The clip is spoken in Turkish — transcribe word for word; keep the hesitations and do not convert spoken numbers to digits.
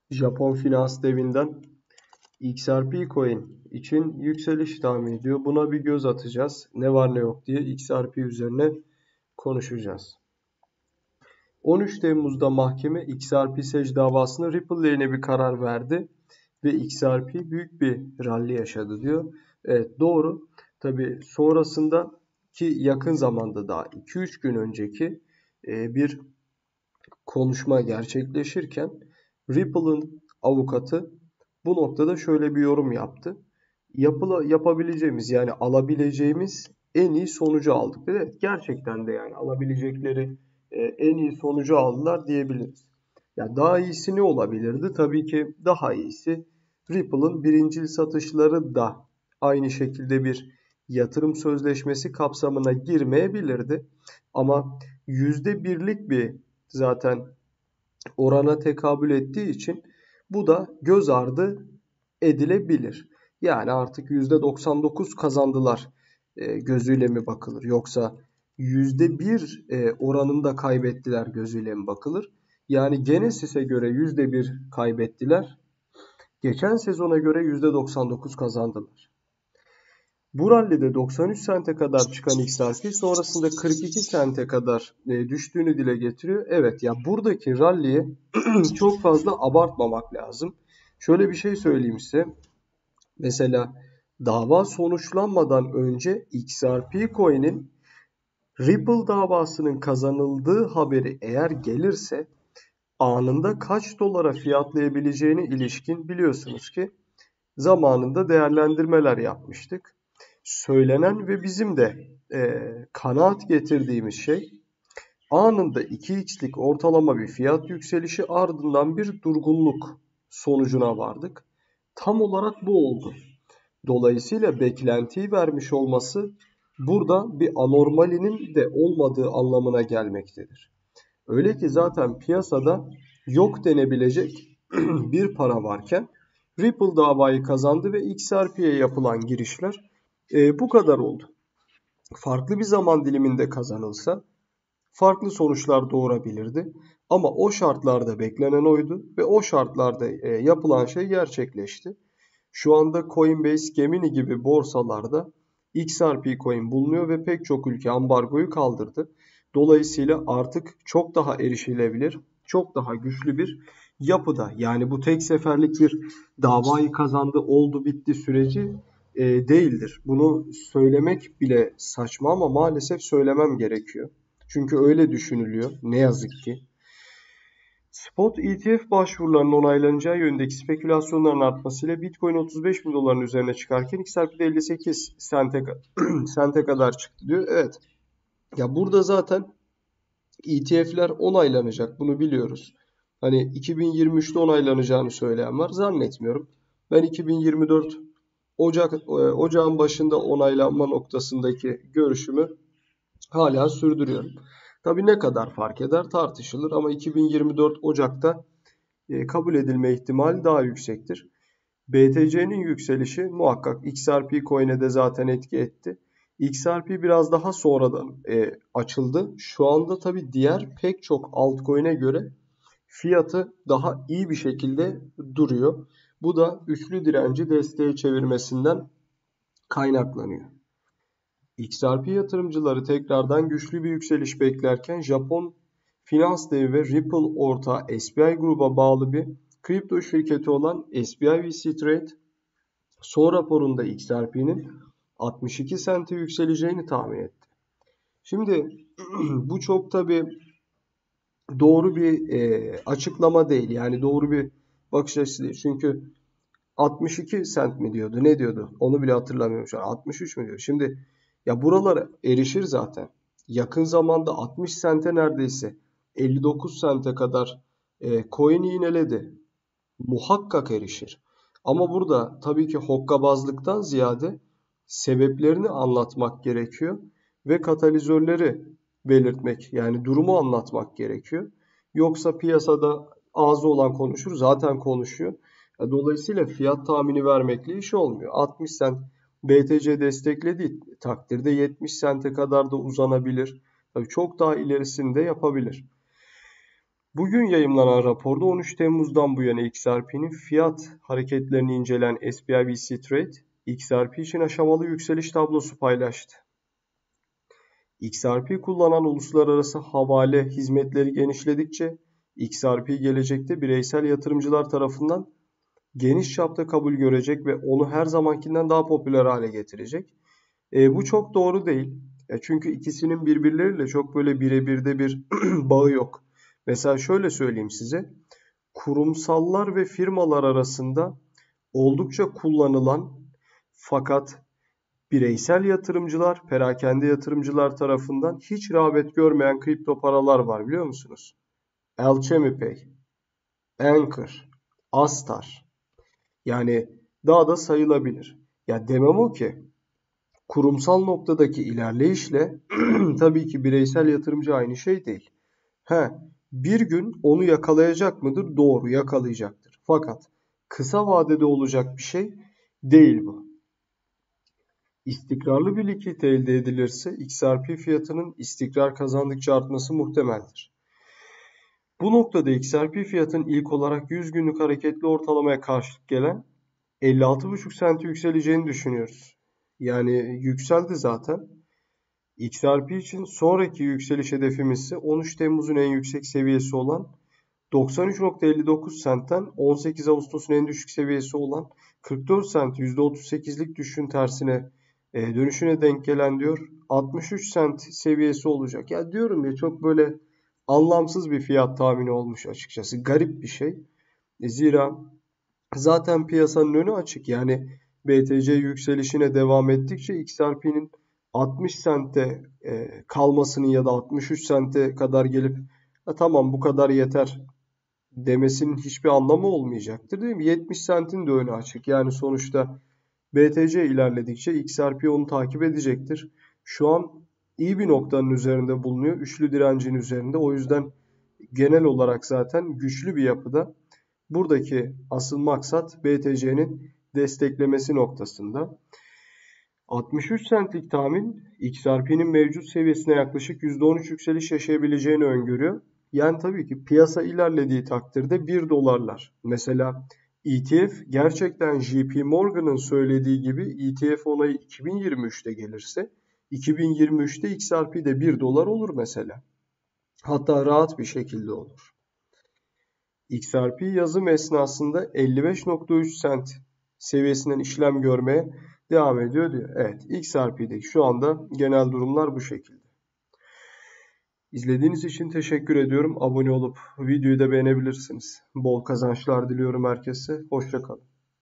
Japon finans devinden X R P coin için yükseliş tahmin ediyor. Buna bir göz atacağız. Ne var ne yok diye X R P üzerine konuşacağız. on üç Temmuz'da mahkeme X R P S E C davasında Ripple lehine bir karar verdi ve X R P büyük bir rally yaşadı diyor. Evet, doğru. Tabii sonrasında ki yakın zamanda daha iki üç gün önceki bir konuşma gerçekleşirken Ripple'ın avukatı bu noktada şöyle bir yorum yaptı. Yapıla, yapabileceğimiz yani alabileceğimiz en iyi sonucu aldık. Evet, gerçekten de yani alabilecekleri e, en iyi sonucu aldılar diyebiliriz. Ya daha iyisi ne olabilirdi? Tabii ki daha iyisi Ripple'ın birincil satışları da aynı şekilde bir yatırım sözleşmesi kapsamına girmeyebilirdi. Ama yüzde birlik bir zaten orana tekabül ettiği için bu da göz ardı edilebilir. Yani artık yüzde doksan dokuz kazandılar e, gözüyle mi bakılır? Yoksa yüzde bir e, oranında kaybettiler gözüyle mi bakılır? Yani Genesis'e göre yüzde bir kaybettiler. Geçen sezona göre yüzde doksan dokuz kazandılar. Bu rallide doksan üç sente kadar çıkan X R P sonrasında kırk iki sente kadar e, düştüğünü dile getiriyor. Evet ya, buradaki ralliye çok fazla abartmamak lazım. Şöyle bir şey söyleyeyim size. Mesela dava sonuçlanmadan önce X R P coin'in Ripple davasının kazanıldığı haberi eğer gelirse anında kaç dolara fiyatlayabileceğine ilişkin biliyorsunuz ki zamanında değerlendirmeler yapmıştık. Söylenen ve bizim de e, kanaat getirdiğimiz şey anında iki x'lik ortalama bir fiyat yükselişi ardından bir durgunluk sonucuna vardık. Tam olarak bu oldu. Dolayısıyla beklentiyi vermiş olması burada bir anormalinin de olmadığı anlamına gelmektedir. Öyle ki zaten piyasada yok denebilecek bir para varken Ripple davayı kazandı ve X R P'ye yapılan girişler e, bu kadar oldu. Farklı bir zaman diliminde kazanılsa farklı sonuçlar doğurabilirdi. Ama o şartlarda beklenen oydu ve o şartlarda e, yapılan şey gerçekleşti. Şu anda Coinbase, Gemini gibi borsalarda X R P coin bulunuyor ve pek çok ülke ambargoyu kaldırdı. Dolayısıyla artık çok daha erişilebilir, çok daha güçlü bir yapıda. Yani bu tek seferlik bir davayı kazandı, oldu, bitti süreci e, değildir. Bunu söylemek bile saçma ama maalesef söylemem gerekiyor. Çünkü öyle düşünülüyor ne yazık ki. Spot E T F başvurularının onaylanacağı yönündeki spekülasyonların artmasıyla Bitcoin otuz beş bin doların üzerine çıkarken X R P'de elli sekiz sente, sente kadar çıktı diyor. Evet. Ya burada zaten E T F'ler onaylanacak. Bunu biliyoruz. Hani iki bin yirmi üçte onaylanacağını söyleyen var. Zannetmiyorum. Ben iki bin yirmi dört Ocak e, Ocağın başında onaylanma noktasındaki görüşümü hala sürdürüyorum. Tabii ne kadar fark eder tartışılır ama iki bin yirmi dört Ocak'ta e, kabul edilme ihtimali daha yüksektir. B T C'nin yükselişi muhakkak X R P coin'e de zaten etki etti. X R P biraz daha sonradan e, açıldı. Şu anda tabii diğer pek çok altcoin'e göre fiyatı daha iyi bir şekilde duruyor. Bu da üçlü direnci desteğe çevirmesinden kaynaklanıyor. X R P yatırımcıları tekrardan güçlü bir yükseliş beklerken Japon finans devi ve Ripple ortağı S B I Group'a bağlı bir kripto şirketi olan S B I V C Trade son raporunda X R P'nin altmış iki sente yükseleceğini tahmin etti. Şimdi bu çok tabii doğru bir e, açıklama değil. Yani doğru bir bakış açısı değil. Çünkü altmış iki sent mi diyordu? Ne diyordu? Onu bile hatırlamıyorum şu an. altmış üç mü diyor? Şimdi ya buralara erişir zaten. Yakın zamanda altmış sente neredeyse elli dokuz sente kadar e, coin iğneledi. Muhakkak erişir. Ama burada tabii ki hokkabazlıktan ziyade sebeplerini anlatmak gerekiyor ve katalizörleri belirtmek, yani durumu anlatmak gerekiyor. Yoksa piyasada ağzı olan konuşur, zaten konuşuyor. Dolayısıyla fiyat tahmini vermekle iş olmuyor. altmış sent B T C desteklediği takdirde yetmiş sente kadar da uzanabilir. Tabii çok daha ilerisini de yapabilir. Bugün yayımlanan raporda on üç Temmuz'dan bu yana X R P'nin fiyat hareketlerini inceleyen S P I B C Trade, X R P için aşamalı yükseliş tablosu paylaştı. X R P kullanan uluslararası havale hizmetleri genişledikçe X R P gelecekte bireysel yatırımcılar tarafından geniş çapta kabul görecek ve onu her zamankinden daha popüler hale getirecek. E, bu çok doğru değil. E, çünkü ikisinin birbirleriyle çok böyle birebirde bir bağı yok. Mesela şöyle söyleyeyim size. Kurumsallar ve firmalar arasında oldukça kullanılan fakat bireysel yatırımcılar, perakende yatırımcılar tarafından hiç rağbet görmeyen kripto paralar var biliyor musunuz? Alchemy, Anchor, Astar. Yani daha da sayılabilir. Ya demem o ki kurumsal noktadaki ilerleyişle tabii ki bireysel yatırımcı aynı şey değil. He, bir gün onu yakalayacak mıdır? Doğru, yakalayacaktır. Fakat kısa vadede olacak bir şey değil bu. İstikrarlı bir likit elde edilirse X R P fiyatının istikrar kazandıkça artması muhtemeldir. Bu noktada X R P fiyatın ilk olarak yüz günlük hareketli ortalamaya karşılık gelen elli altı buçuk sente yükseleceğini düşünüyoruz. Yani yükseldi zaten. X R P için sonraki yükseliş hedefimiz ise on üç Temmuz'un en yüksek seviyesi olan doksan üç nokta elli dokuz sentten on sekiz Ağustos'un en düşük seviyesi olan kırk dört sent yüzde otuz sekizlik düşüşün tersine e, dönüşüne denk gelen diyor altmış üç sent seviyesi olacak. Ya diyorum ya çok böyle anlamsız bir fiyat tahmini olmuş açıkçası. Garip bir şey. E, zira zaten piyasanın önü açık. Yani B T C yükselişine devam ettikçe X R P'nin altmış sente e, kalmasının ya da altmış üç sente kadar gelip tamam bu kadar yeter demesinin hiçbir anlamı olmayacaktır değil mi? yetmiş sentin de önü açık. Yani sonuçta B T C ilerledikçe X R P onu takip edecektir. Şu an iyi bir noktanın üzerinde bulunuyor. Üçlü direncin üzerinde. O yüzden genel olarak zaten güçlü bir yapıda. Buradaki asıl maksat B T C'nin desteklemesi noktasında. altmış üç centlik tahmin X R P'nin mevcut seviyesine yaklaşık yüzde on üç yükseliş yaşayabileceğini öngörüyor. Yani tabii ki piyasa ilerlediği takdirde bir dolarlar. Mesela E T F gerçekten J P Morgan'ın söylediği gibi E T F onayı iki bin yirmi üçte gelirse iki bin yirmi üçte X R P'de bir dolar olur mesela. Hatta rahat bir şekilde olur. X R P yazım esnasında elli beş nokta üç sent seviyesinden işlem görmeye devam ediyor diyor. Evet, X R P'deki şu anda genel durumlar bu şekilde. İzlediğiniz için teşekkür ediyorum. Abone olup videoyu da beğenebilirsiniz. Bol kazançlar diliyorum herkese. Hoşça kalın.